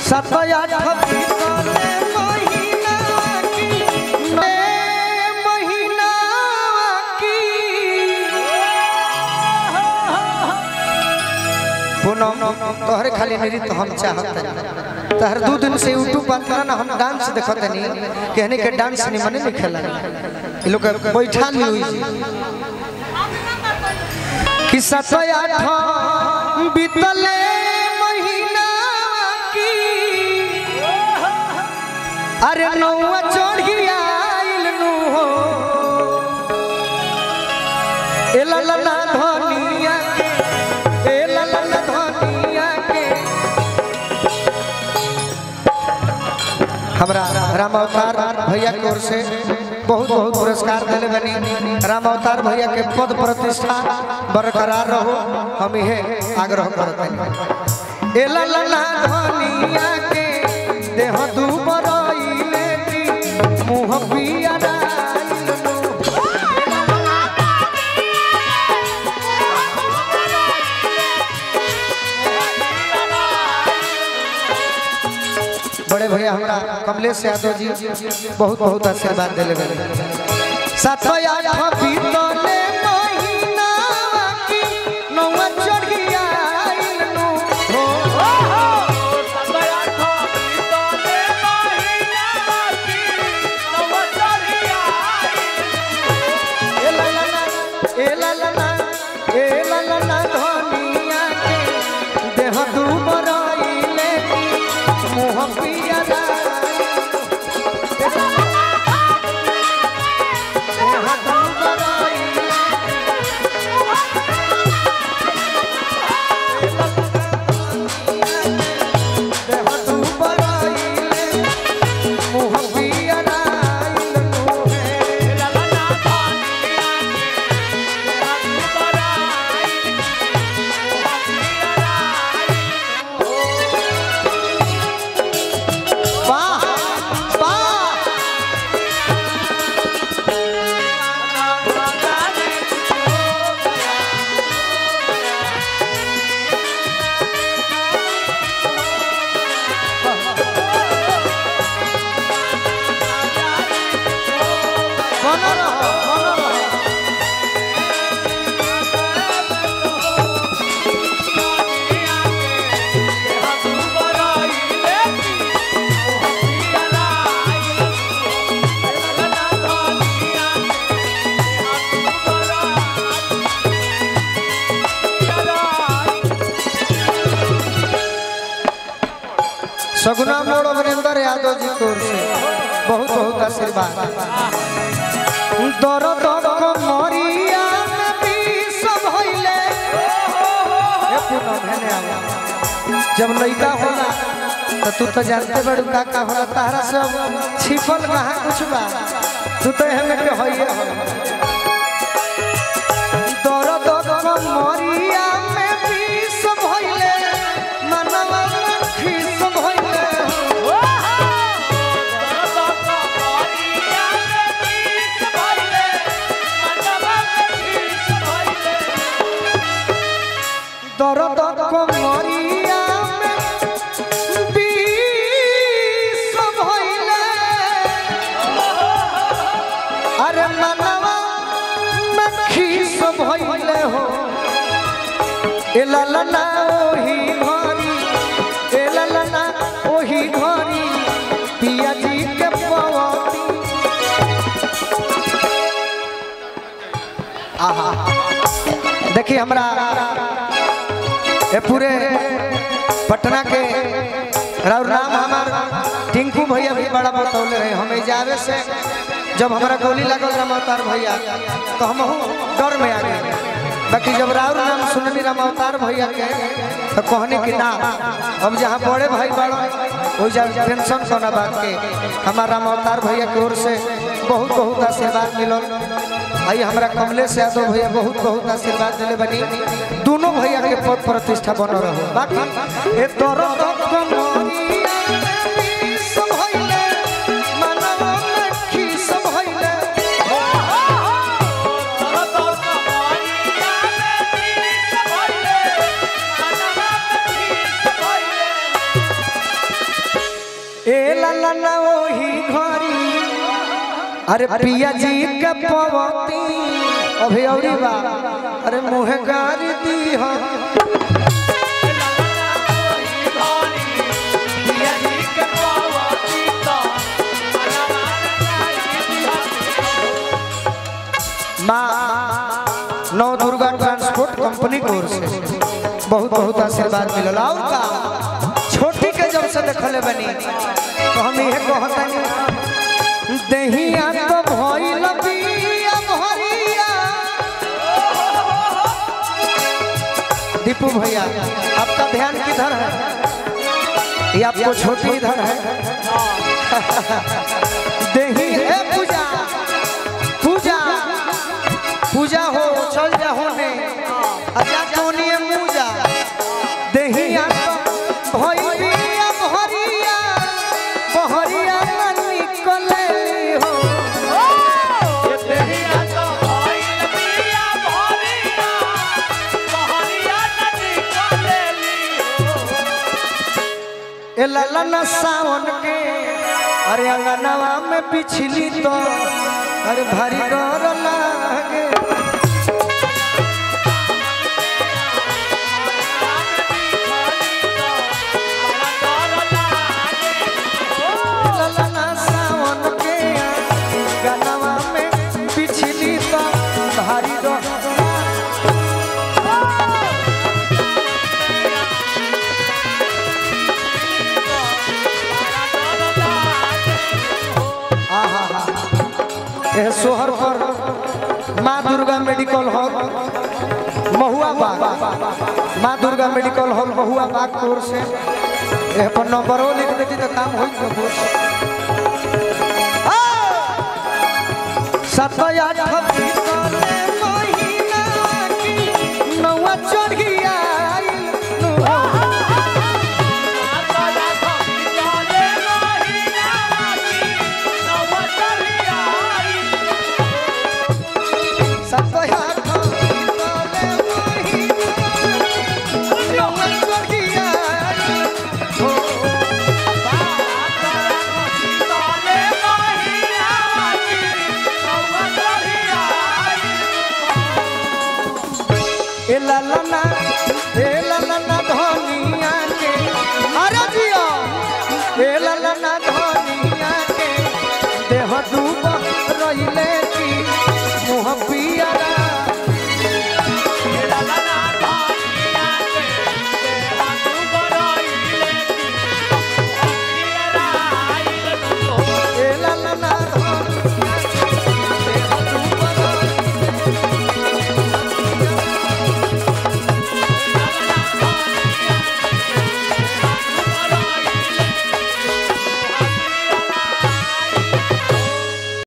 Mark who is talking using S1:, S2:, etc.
S1: 7 8 महीना की पूनम तोहरे खाली मेरी तो हम चाहते तहर 2 दिन से यूट्यूब पर ना हम डांस देखते नहीं कहने के डांस नहीं मने नहीं खेला ये लोग बैठा ली हुई कि 7 8 बीतले महीना की अरे नौवा चढ़ी आइल नु हो ए ला ला ला धनिया के ए ला ला ला धनिया के हमरा राम अवतार भैया की ओर से बहुत बहुत पुरस्कार दिले बनी। राम अवतार भैया के पद प्रतिष्ठा बरकरार रहो हम ये आग्रह करते हैं। ए ला ला ला धनिया के देह दुबरइले की मुँह पियरा बड़े भैया हमरा कमलेश यादव जी बहुत बहुत आशीर्वाद दिले बने। 7 8 बीतले महीना की नौवा चढ़ी आइल नु हो
S2: 7 8 बीतले महीना की नौवा चढ़ी आइल
S1: ए ला ला ला ए ला ला ला ए ला ला ला धनिया के देह दुबरइले की मुँह पियरा सगुना मोड़ अमरिंदर यादव जी की ओर से बहुत बहुत आशीर्वाद। दर्द मरिया जब लड़का होला तो तू तो जानते बड़ू का होला तारा सब छिपल कहाँ कुछ बा तू तो हमें के होइए हो दर्द मरिया में विष भइले मनवा में खीस भइले दर्द को मरिया में विष भइले अरे मनवा में खीस भइले हो ए ललना ओही घरी ए ललना ओही घरी पिया जी के पवती आहा देखिए हमरा ये पूरे पटना के राउर नाम हमार टिंकू भैया भी बड़ा बतौले रहे हमें जावे से जब हमारा गोली लगल रामावतार भैया तो हम डर में आ गए बाकी जब राउर नाम सुननी रामावतार भैया के तो कहने की ना अब जहाँ बड़े भाई बड़ा वही जब टेंशन सोना बात के हमारा रामावतार भैया की ओर से बहुत बहुत आशीर्वाद मिलल आई हमारा कमलेश यादव भैया बहुत बहुत आशीर्वाद दिले बनी दोनों भैया के पद प्रतिष्ठा बन रहो बाकी ए दर्द कमरिया सब भइले मनवा में खीस भइले
S2: दर्द कमरिया में विष भइले मनवा में खीस भइले
S1: ललना वही घरी अरे पिया जी के पवती अभी औरी बा अरे मुँह गारी दी हो माँ नौ दुर्गा ट्रांसपोर्ट कंपनी की ओर से बहुत बहुत आशीर्वाद मिलल। और का छोटी के जब से देखले बनी तो हम ये कहतनी दहिया तो भइल बिया भरिया। दीपू भैया आपका ध्यान किधर है? ये आपको छोटी इधर है। दही है पूजा पूजा पूजा हो चल जा होने अच्छा टोनिए पूजा दहिया भइलिया भरिया बहरिया निकले हो
S2: ये दहिया तो भइल बिया भरिया बहरिया निकलेली हो।
S1: ए ललना सावन के अरे अंगनवा में पिछली तो अरे भारी डर लागे ललना सावन के अंगनवा में पिछली तो भारी डर सोहर पर माँ दुर्गा मेडिकल हॉल महुआ बाग माँ दुर्गा मेडिकल हॉल महुआ बाग की ओर से यह पर नंबर लिख देती तो काम हो 7 8